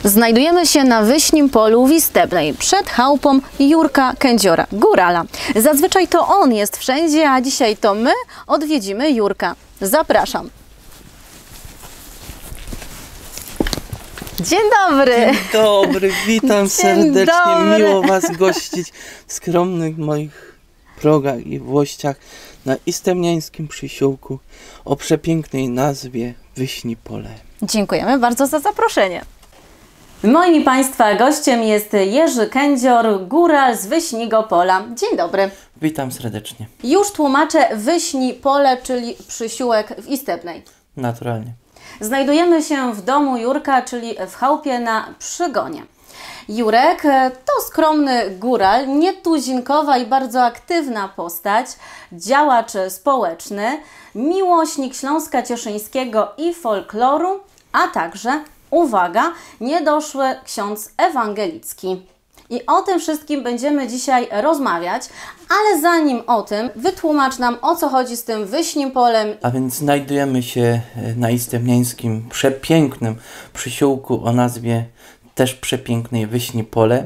Znajdujemy się na Wyśnim Polu w Istebnej, przed chałupą Jurka Kędziora, górala. Zazwyczaj to on jest wszędzie, a dzisiaj to my odwiedzimy Jurka. Zapraszam. Dzień dobry! Dzień dobry, witam serdecznie. Miło Was gościć w skromnych moich progach i włościach na istebniańskim przysiłku o przepięknej nazwie Wyśni Pole. Dziękujemy bardzo za zaproszenie. Moim i Państwa gościem jest Jerzy Kędzior, góral z Wyśniego Pola. Dzień dobry. Witam serdecznie. Już tłumaczę, Wyśni Pole, czyli przysiłek w Istebnej. Naturalnie. Znajdujemy się w domu Jurka, czyli w chałupie na Przygonie. Jurek to skromny góral, nietuzinkowa i bardzo aktywna postać, działacz społeczny, miłośnik Śląska Cieszyńskiego i folkloru, a także, uwaga, niedoszły ksiądz ewangelicki. I o tym wszystkim będziemy dzisiaj rozmawiać, ale zanim o tym, wytłumacz nam, o co chodzi z tym Wyśnim Polem. A więc znajdujemy się na istebniańskim przepięknym przysiłku o nazwie też przepięknej Wyśni Pole.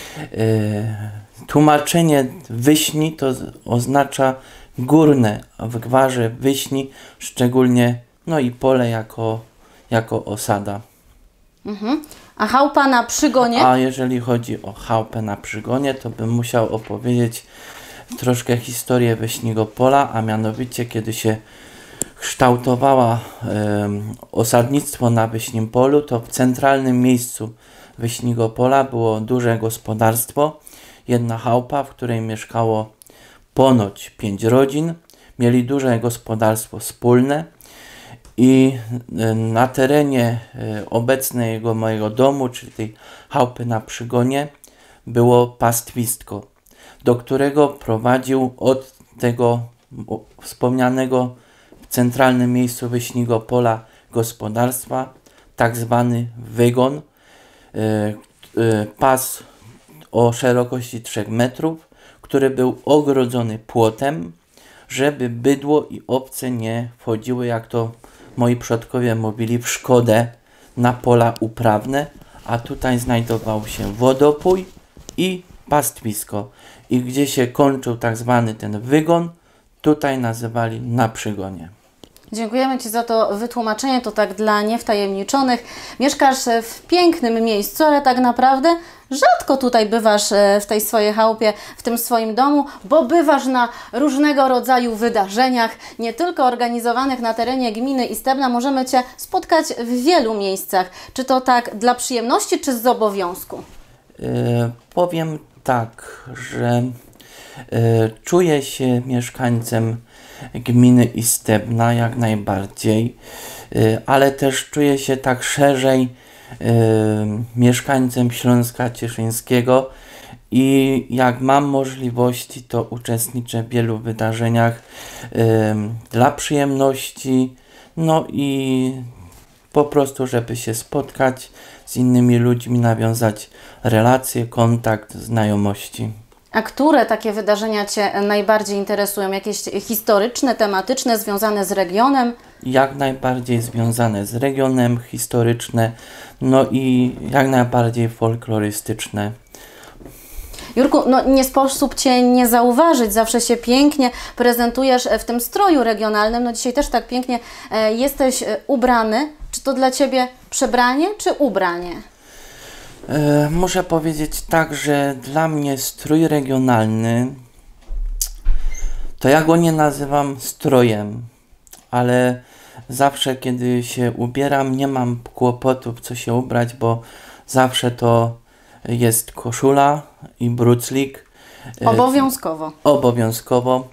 Tłumaczenie Wyśni to oznacza górne, a w gwarze Wyśni szczególnie, no i pole jako osada. A chałupa na Przygonie? A jeżeli chodzi o chałupę na Przygonie, to bym musiał opowiedzieć troszkę historię Wyśniego Pola, a mianowicie kiedy się kształtowała osadnictwo na Wyśnim Polu, to w centralnym miejscu Wyśniego Pola było duże gospodarstwo, jedna chałupa, w której mieszkało ponoć 5 rodzin, mieli duże gospodarstwo wspólne i na terenie obecnego mojego domu, czyli tej chałupy na Przygonie, było pastwisko, do którego prowadził od tego wspomnianego w centralnym miejscu Wyśniego Pola gospodarstwa tak zwany wygon, pas o szerokości 3 metrów, który był ogrodzony płotem, żeby bydło i owce nie wchodziły, jak to moi przodkowie mówili, w szkodę na pola uprawne, a tutaj znajdował się wodopój i pastwisko. I gdzie się kończył tak zwany ten wygon, tutaj nazywali na Przygonie. Dziękujemy Ci za to wytłumaczenie, to tak dla niewtajemniczonych. Mieszkasz w pięknym miejscu, ale tak naprawdę rzadko tutaj bywasz w tej swojej chałupie, w tym swoim domu, bo bywasz na różnego rodzaju wydarzeniach, nie tylko organizowanych na terenie gminy Istebna. Możemy Cię spotkać w wielu miejscach. Czy to tak dla przyjemności, czy z obowiązku? Powiem tak, że czuję się mieszkańcem gminy Istebna jak najbardziej, ale też czuję się tak szerzej mieszkańcem Śląska Cieszyńskiego i jak mam możliwości, to uczestniczę w wielu wydarzeniach dla przyjemności, no i po prostu, żeby się spotkać z innymi ludźmi, nawiązać relacje, kontakt, znajomości. A które takie wydarzenia Cię najbardziej interesują? Jakieś historyczne, tematyczne, związane z regionem? Jak najbardziej związane z regionem, historyczne, no i jak najbardziej folklorystyczne. Jurku, no nie sposób Cię nie zauważyć, zawsze się pięknie prezentujesz w tym stroju regionalnym, no dzisiaj też tak pięknie jesteś ubrany. Czy to dla Ciebie przebranie, czy ubranie? Muszę powiedzieć tak, że dla mnie strój regionalny, to ja go nie nazywam strojem, ale zawsze kiedy się ubieram, nie mam kłopotów co się ubrać, bo zawsze to jest koszula i bruclik. Obowiązkowo. Obowiązkowo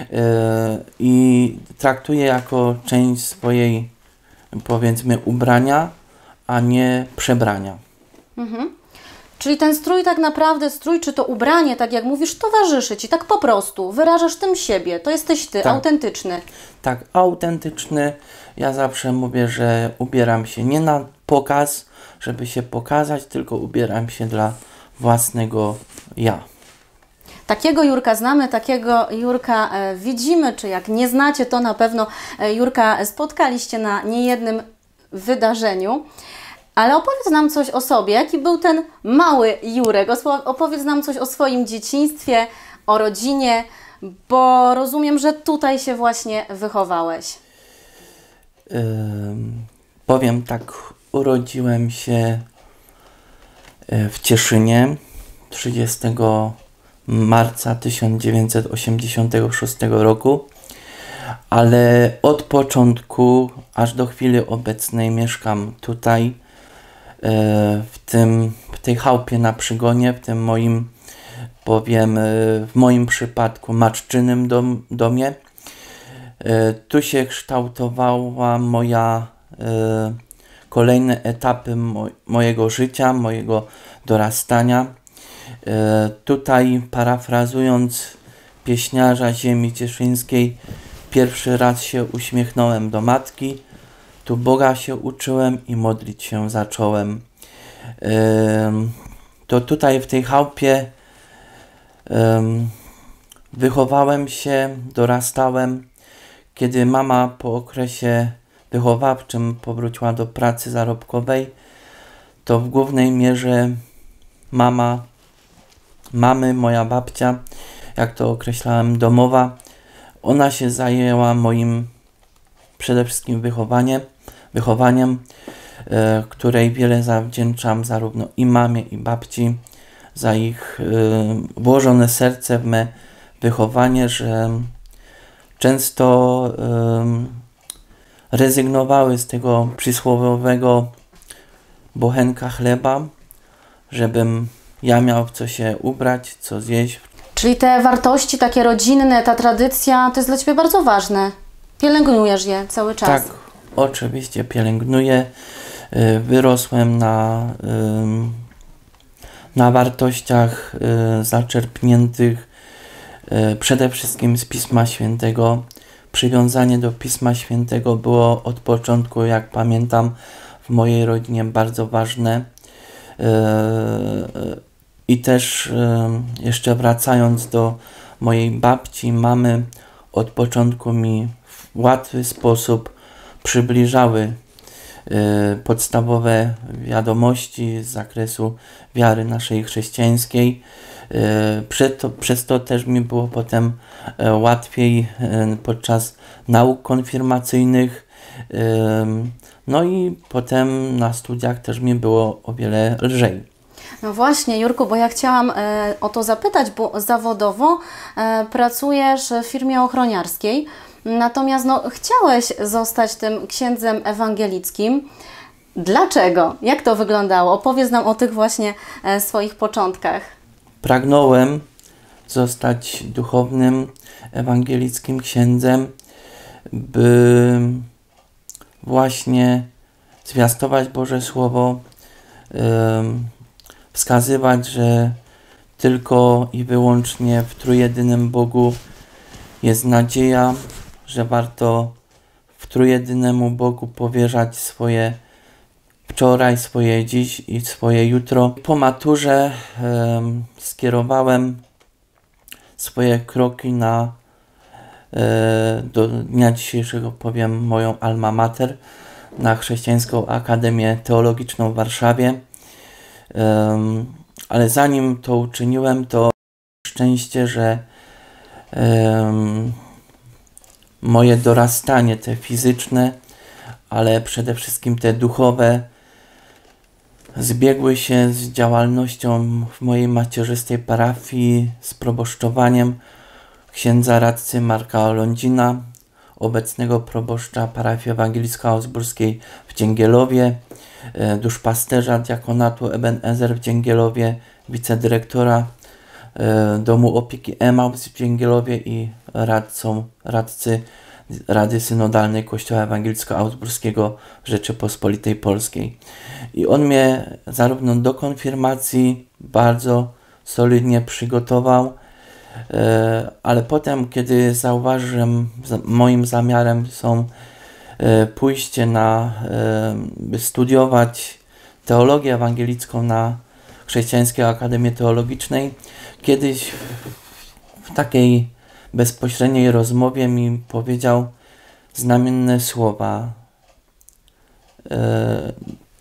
i traktuję jako część swojej, powiedzmy, ubrania, a nie przebrania. Czyli ten strój tak naprawdę, strój czy to ubranie, tak jak mówisz, towarzyszy Ci, tak po prostu, wyrażasz tym siebie, to jesteś Ty, tak. autentyczny. Tak, autentyczny. Ja zawsze mówię, że ubieram się nie na pokaz, żeby się pokazać, tylko ubieram się dla własnego ja. Takiego Jurka znamy, takiego Jurka widzimy, czy jak nie znacie, to na pewno Jurka spotkaliście na niejednym wydarzeniu. Ale opowiedz nam coś o sobie, jaki był ten mały Jurek, opowiedz nam coś o swoim dzieciństwie, o rodzinie, bo rozumiem, że tutaj się właśnie wychowałeś. Powiem tak, urodziłem się w Cieszynie 30 marca 1986 roku, ale od początku aż do chwili obecnej mieszkam tutaj, w tej chałupie na Przygonie, w tym moim, powiem, w moim przypadku matczynym domie. Tu się kształtowała kolejne etapy mojego życia, mojego dorastania. Tutaj, parafrazując pieśniarza ziemi cieszyńskiej, pierwszy raz się uśmiechnąłem do matki, tu Boga się uczyłem i modlić się zacząłem. To tutaj w tej chałupie wychowałem się, dorastałem. Kiedy mama po okresie wychowawczym powróciła do pracy zarobkowej, to w głównej mierze moja babcia, jak to określałem, domowa, ona się zajęła moim przede wszystkim wychowaniem, której wiele zawdzięczam zarówno i mamie, i babci za ich włożone serce w me wychowanie, że często rezygnowały z tego przysłowiowego bochenka chleba, żebym ja miał w co się ubrać, co zjeść. Czyli te wartości takie rodzinne, ta tradycja, to jest dla Ciebie bardzo ważne. Pielęgnujesz je cały czas. Tak, oczywiście pielęgnuję. Wyrosłem na wartościach zaczerpniętych przede wszystkim z Pisma Świętego. Przywiązanie do Pisma Świętego było od początku, jak pamiętam, w mojej rodzinie bardzo ważne. I też jeszcze wracając do mojej babci, mamy, od początku mi w łatwy sposób przybliżały podstawowe wiadomości z zakresu wiary naszej chrześcijańskiej. Przez to też mi było potem łatwiej podczas nauk konfirmacyjnych. No i potem na studiach też mi było o wiele lżej. No właśnie, Jurku, bo ja chciałam o to zapytać, bo zawodowo pracujesz w firmie ochroniarskiej, natomiast chciałeś zostać tym księdzem ewangelickim. Dlaczego? Jak to wyglądało? Opowiedz nam o tych właśnie swoich początkach. Pragnąłem zostać duchownym, ewangelickim księdzem, by właśnie zwiastować Boże Słowo, wskazywać, że tylko i wyłącznie w trójjedynym Bogu jest nadzieja, że warto w trójjedynemu Bogu powierzać swoje wczoraj, swoje dziś i swoje jutro. Po maturze skierowałem swoje kroki do dnia dzisiejszego, powiem, moją alma mater, na Chrześcijańską Akademię Teologiczną w Warszawie. Ale zanim to uczyniłem, to szczęście, że moje dorastanie, te fizyczne, ale przede wszystkim te duchowe, zbiegły się z działalnością w mojej macierzystej parafii, z proboszczowaniem księdza radcy Marka Lądzina, obecnego proboszcza parafii ewangelicko-augsburskiej w Dzięgielowie, duszpasterza diakonatu Ebenezer w Dzięgielowie, wicedyrektora Domu Opieki Emaus w Dzięgielowie i radcy Rady Synodalnej Kościoła Ewangelicko-Augsburskiego w Rzeczypospolitej Polskiej. I on mnie zarówno do konfirmacji bardzo solidnie przygotował, ale potem, kiedy zauważyłem, że moim zamiarem są pójście by studiować teologię ewangelicką na Chrześcijańskiej Akademii Teologicznej, kiedyś w takiej bezpośredniej rozmowie mi powiedział znamienne słowa.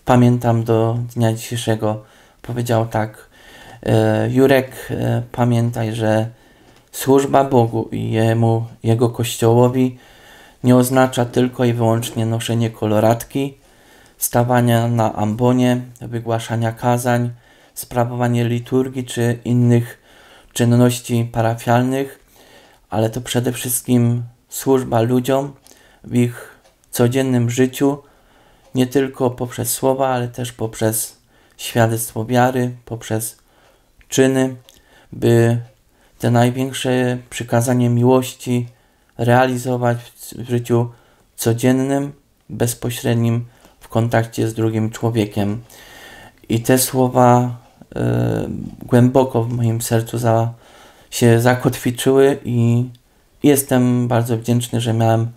pamiętam do dnia dzisiejszego. Powiedział tak: Jurek, pamiętaj, że służba Bogu i Jego Kościołowi nie oznacza tylko i wyłącznie noszenie koloratki, stawania na ambonie, wygłaszania kazań, sprawowanie liturgii czy innych czynności parafialnych, ale to przede wszystkim służba ludziom w ich codziennym życiu, nie tylko poprzez słowa, ale też poprzez świadectwo wiary, poprzez czyny, by te największe przykazanie miłości realizować w życiu codziennym, bezpośrednim, w kontakcie z drugim człowiekiem. I te słowa głęboko w moim sercu się zakotwiczyły i jestem bardzo wdzięczny, że miałem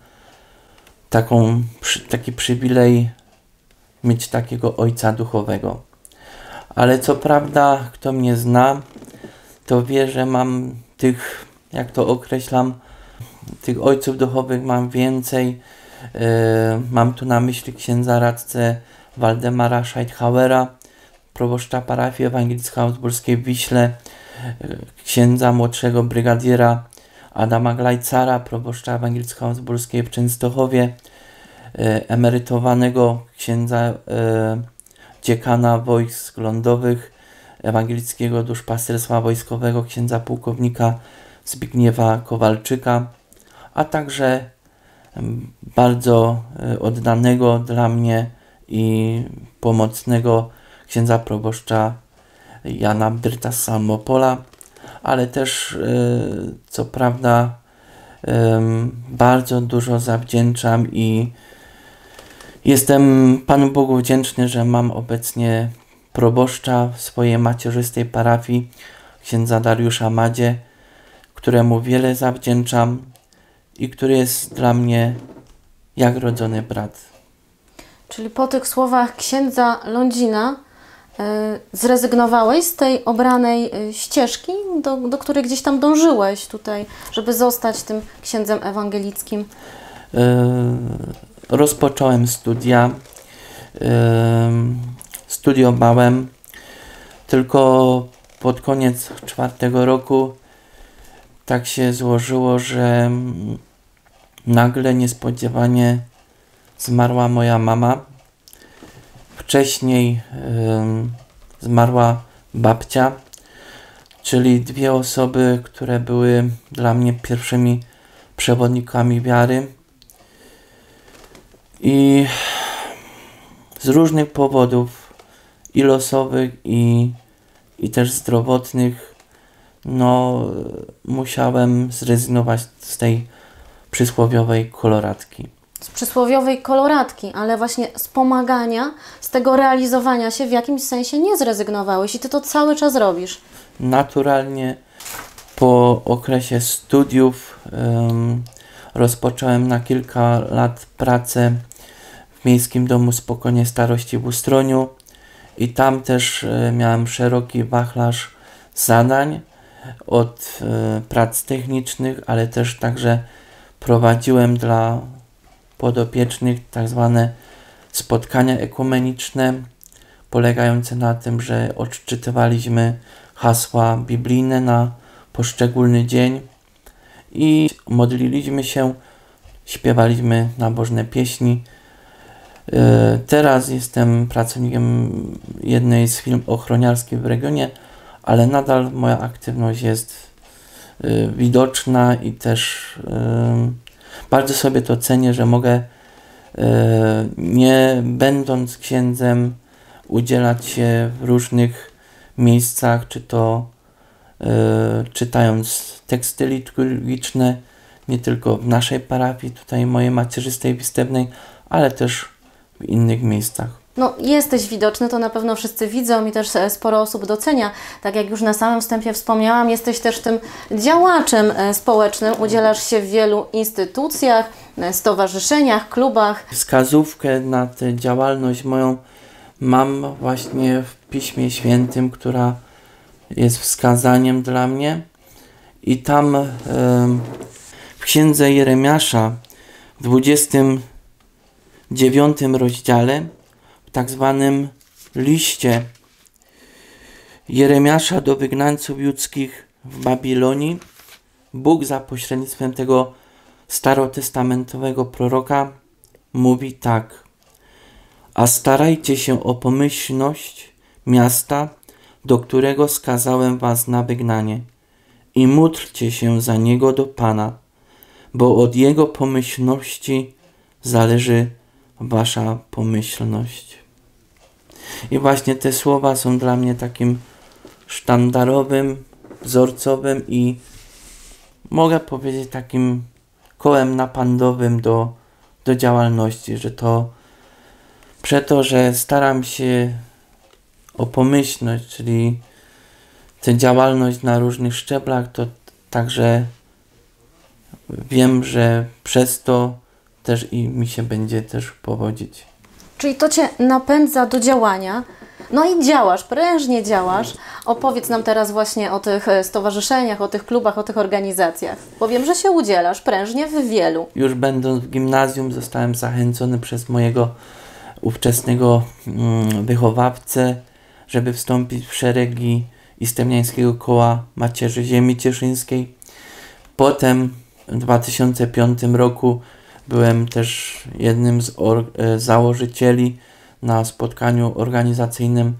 taki przywilej mieć takiego ojca duchowego. Ale co prawda, kto mnie zna, to wie, że mam tych, jak to określam, tych ojców duchowych mam więcej. Mam tu na myśli księdza radcę Waldemara Scheidhauera, proboszcza parafii ewangelicko-augsburskiej w Wiśle, księdza młodszego brygadiera Adama Glajcara, proboszcza ewangelicko-augsburskiej w Częstochowie, emerytowanego księdza dziekana wojsk lądowych ewangelickiego duszpasterstwa wojskowego, księdza pułkownika Zbigniewa Kowalczyka, a także bardzo oddanego dla mnie i pomocnego księdza proboszcza Jana Bdyrta z Salmopola, ale też co prawda bardzo dużo zawdzięczam i jestem Panu Bogu wdzięczny, że mam obecnie proboszcza w swojej macierzystej parafii, księdza Dariusza Madzie, któremu wiele zawdzięczam i który jest dla mnie jak rodzony brat. Czyli po tych słowach księdza Lądzina zrezygnowałeś z tej obranej ścieżki, do której gdzieś tam dążyłeś tutaj, żeby zostać tym księdzem ewangelickim? Rozpocząłem studia, studiowałem, tylko pod koniec 4. roku tak się złożyło, że nagle, niespodziewanie zmarła moja mama. Wcześniej zmarła babcia, czyli dwie osoby, które były dla mnie pierwszymi przewodnikami wiary. I z różnych powodów, i losowych, i też zdrowotnych, musiałem zrezygnować z tej przysłowiowej koloratki. Z przysłowiowej koloratki, ale właśnie z pomagania, z tego realizowania się w jakimś sensie nie zrezygnowałeś i Ty to cały czas robisz. Naturalnie po okresie studiów rozpocząłem na kilka lat pracę w Miejskim Domu Spokojnej Starości w Ustroniu i tam też miałem szeroki wachlarz zadań, od prac technicznych, ale też także prowadziłem dla podopiecznych tak zwane spotkania ekumeniczne, polegające na tym, że odczytywaliśmy hasła biblijne na poszczególny dzień i modliliśmy się, śpiewaliśmy nabożne pieśni. Teraz jestem pracownikiem jednej z firm ochroniarskich w regionie, ale nadal moja aktywność jest widoczna i też bardzo sobie to cenię, że mogę, nie będąc księdzem, udzielać się w różnych miejscach, czy to czytając teksty liturgiczne, nie tylko w naszej parafii, tutaj mojej macierzystej Wistebnej, ale też w innych miejscach. Jesteś widoczny, to na pewno wszyscy widzą i też sporo osób docenia. Tak jak już na samym wstępie wspomniałam, jesteś też tym działaczem społecznym, udzielasz się w wielu instytucjach, stowarzyszeniach, klubach. Wskazówkę na tę działalność moją mam właśnie w Piśmie Świętym, która jest wskazaniem dla mnie i tam w Księdze Jeremiasza w 29 rozdziale, w w tak zwanym liście Jeremiasza do wygnańców judzkich w Babilonii Bóg za pośrednictwem tego starotestamentowego proroka mówi tak: a starajcie się o pomyślność miasta, do którego skazałem was na wygnanie, i módlcie się za niego do Pana, bo od jego pomyślności zależy wasza pomyślność. I właśnie te słowa są dla mnie takim sztandarowym, wzorcowym i mogę powiedzieć takim kołem napędowym do działalności, że to przeto, że staram się o pomyślność, czyli tę działalność na różnych szczeblach, to także wiem, że przez to też i mi się będzie też powodzić. Czyli to Cię napędza do działania. No i działasz, prężnie działasz. Opowiedz nam teraz właśnie o tych stowarzyszeniach, o tych klubach, o tych organizacjach. Bo wiem, że się udzielasz prężnie w wielu. Już będąc w gimnazjum zostałem zachęcony przez mojego ówczesnego wychowawcę, żeby wstąpić w szeregi Istemiańskiego Koła Macierzy Ziemi Cieszyńskiej. Potem w 2005 roku byłem też jednym z założycieli na spotkaniu organizacyjnym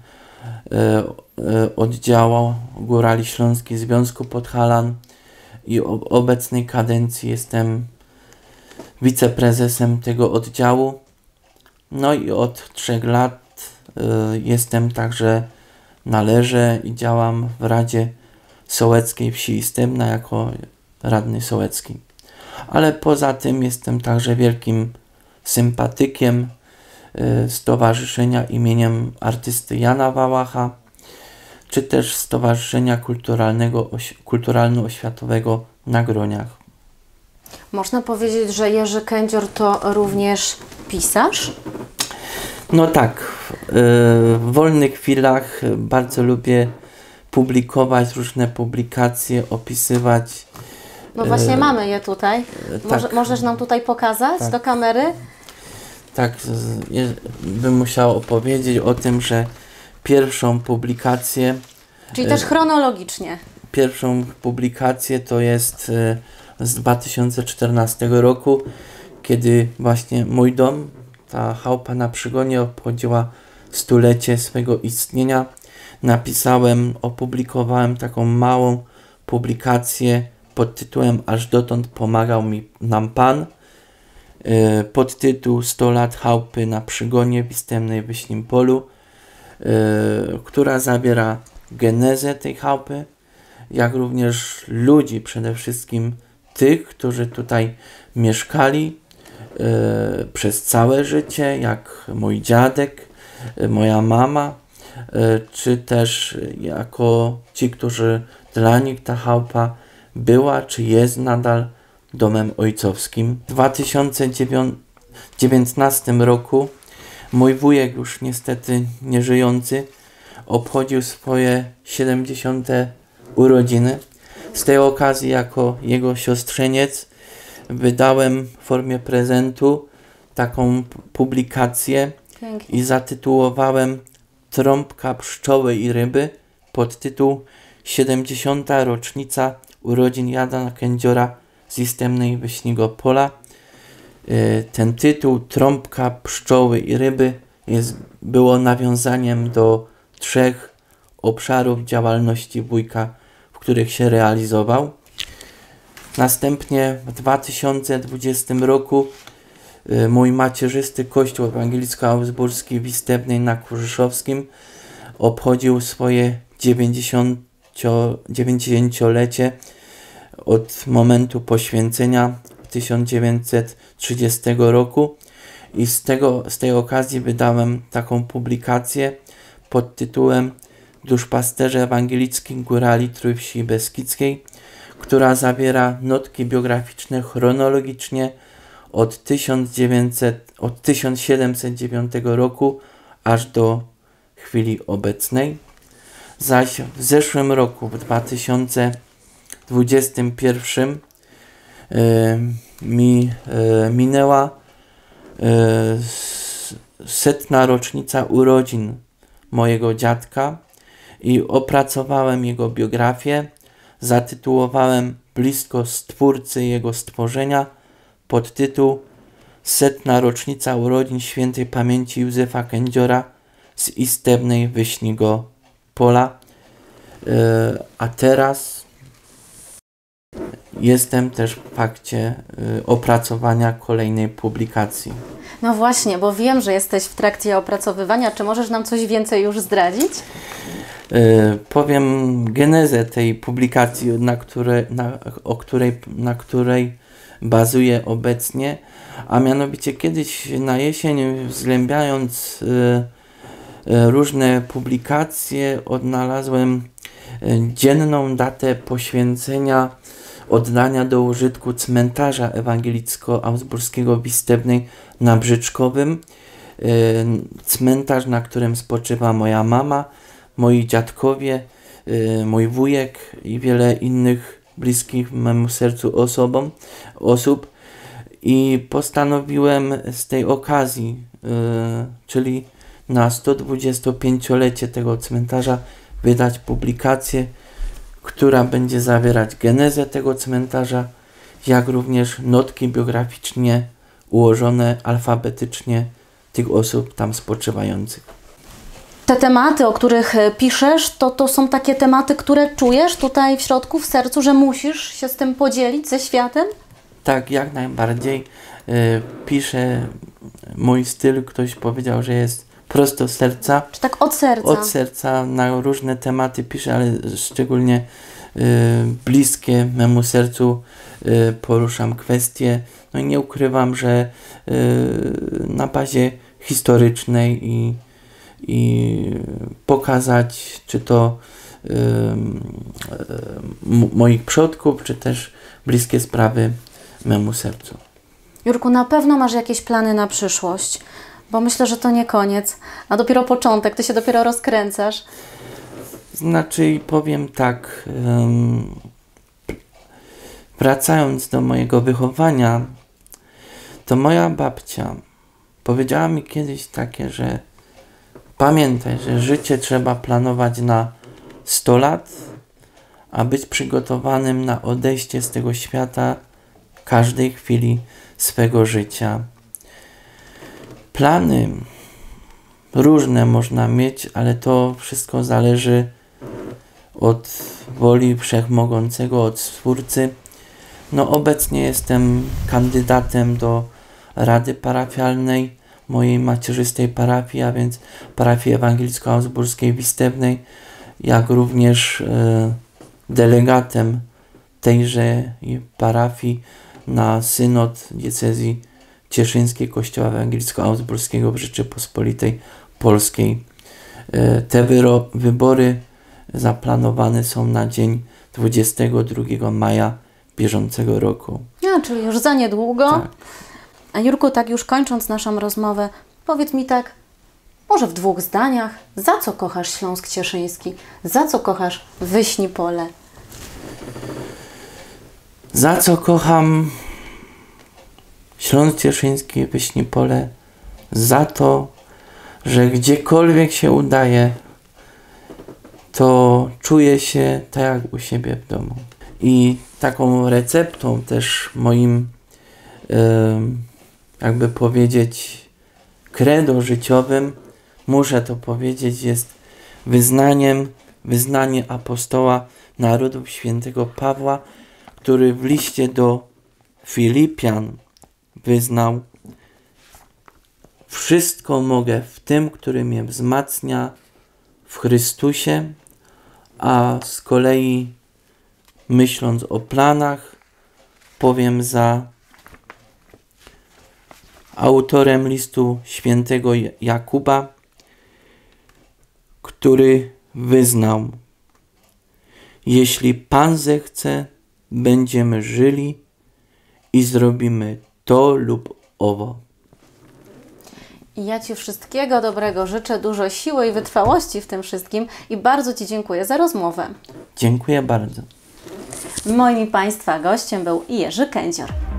oddziału Górali Śląskich Związku Podhalan i w obecnej kadencji jestem wiceprezesem tego oddziału. No i od 3 lat jestem także należę i działam w Radzie Sołeckiej Wsi Istebna jako radny sołecki. Ale poza tym jestem także wielkim sympatykiem Stowarzyszenia imieniem artysty Jana Wałacha, czy też Stowarzyszenia Kulturalno-Oświatowego na Groniach. Można powiedzieć, że Jerzy Kędzior to również pisarz? No tak, w wolnych chwilach bardzo lubię publikować różne publikacje, opisywać. No właśnie mamy je tutaj. Tak. Możesz nam tutaj pokazać do kamery? Tak, bym musiał opowiedzieć o tym, że pierwszą publikację... Czyli też chronologicznie. Pierwszą publikację to jest z 2014 roku, kiedy właśnie mój dom, ta chałupa na Przygonie, obchodziła 100-lecie swego istnienia. Opublikowałem taką małą publikację pod tytułem Aż dotąd pomagał nam Pan. Podtytuł 100 lat chałupy na Przygonie w Istebnej Wyśnim Polu, która zawiera genezę tej chałupy, jak również ludzi, przede wszystkim tych, którzy tutaj mieszkali przez całe życie, jak mój dziadek, moja mama, czy też jako ci, którzy dla nich ta chałupa była, czy jest nadal domem ojcowskim. W 2019 roku mój wujek, już niestety nieżyjący, obchodził swoje 70. urodziny. Z tej okazji jako jego siostrzeniec wydałem w formie prezentu taką publikację. Pięknie. I zatytułowałem Trąbka pszczoły i ryby, podtytuł 70. rocznica urodzin Jana Kędziora z Istebnej Wyśniego Pola. Ten tytuł Trąbka pszczoły i ryby było nawiązaniem do 3 obszarów działalności wujka, w których się realizował. Następnie w 2020 roku mój macierzysty Kościół Ewangelicko-Augsburski w Istebnej na Kurzyszowskim obchodził swoje 90-lecie od momentu poświęcenia 1930 roku i z tej okazji wydałem taką publikację pod tytułem Duszpasterze Ewangelickich Górali Trójwsi Beskidzkiej, która zawiera notki biograficzne chronologicznie od 1709 roku aż do chwili obecnej. Zaś w zeszłym roku, w 2021 minęła 100. rocznica urodzin mojego dziadka i opracowałem jego biografię. Zatytułowałem blisko Stwórcy jego stworzenia pod tytuł 100. rocznica urodzin świętej pamięci Józefa Kędziora z Istebnej Wyśnigo Pola. A teraz jestem też w fakcie opracowania kolejnej publikacji. No właśnie, bo wiem, że jesteś w trakcie opracowywania. Czy możesz nam coś więcej już zdradzić? Powiem genezę tej publikacji, na której bazuję obecnie, a mianowicie kiedyś na jesień, wzglębiając różne publikacje, odnalazłem dzienną datę poświęcenia oddania do użytku cmentarza ewangelicko-augsburskiego w Istebnej na Brzyczkowym. Cmentarz, na którym spoczywa moja mama, moi dziadkowie, mój wujek i wiele innych bliskich memu sercu osób. I postanowiłem z tej okazji, czyli na 125-lecie tego cmentarza, wydać publikację, która będzie zawierać genezę tego cmentarza, jak również notki biograficznie ułożone alfabetycznie tych osób tam spoczywających. Te tematy, o których piszesz, to są takie tematy, które czujesz tutaj w środku, w sercu, że musisz się z tym podzielić ze światem? Tak, jak najbardziej. Piszę, mój styl, ktoś powiedział, że jest prosto z serca. Czy tak od serca? Od serca, na różne tematy piszę, ale szczególnie bliskie memu sercu poruszam kwestie. No i nie ukrywam, że na bazie historycznej i pokazać, czy to moich przodków, czy też bliskie sprawy memu sercu. Jurku, na pewno masz jakieś plany na przyszłość, bo myślę, że to nie koniec, a dopiero początek, ty się dopiero rozkręcasz. Znaczy, powiem tak, wracając do mojego wychowania, to moja babcia powiedziała mi kiedyś takie, że pamiętaj, że życie trzeba planować na 100 lat, a być przygotowanym na odejście z tego świata każdej chwili swego życia. Plany różne można mieć, ale to wszystko zależy od woli Wszechmogącego, od Stwórcy. No, obecnie jestem kandydatem do Rady Parafialnej mojej macierzystej parafii, a więc parafii ewangelicko-augsburskiej w Istebnej, jak również delegatem tejże parafii na synod diecezji cieszyńskiej Kościoła ewangelicko-augsburskiego w Rzeczypospolitej Polskiej. Te wybory zaplanowane są na dzień 22 maja bieżącego roku. A, czyli już za niedługo. Tak. A Jurku, tak już kończąc naszą rozmowę, powiedz mi tak, może w 2 zdaniach, za co kochasz Śląsk Cieszyński? Za co kochasz Wyśni Pole? Za co kocham Śląsk Cieszyński, Wyśni Pole? Za to, że gdziekolwiek się udaje, to czuję się tak jak u siebie w domu. I taką receptą też moim, jakby powiedzieć, credo życiowym, muszę to powiedzieć, jest wyznanie apostoła narodów świętego Pawła, który w liście do Filipian wyznał: wszystko mogę w tym, który mnie wzmacnia w Chrystusie, a z kolei myśląc o planach, powiem za autorem listu świętego Jakuba, który wyznał: jeśli Pan zechce, będziemy żyli i zrobimy to lub owo. I ja Ci wszystkiego dobrego życzę, dużo siły i wytrwałości w tym wszystkim i bardzo Ci dziękuję za rozmowę. Dziękuję bardzo. Moim Państwa gościem był Jerzy Kędzior.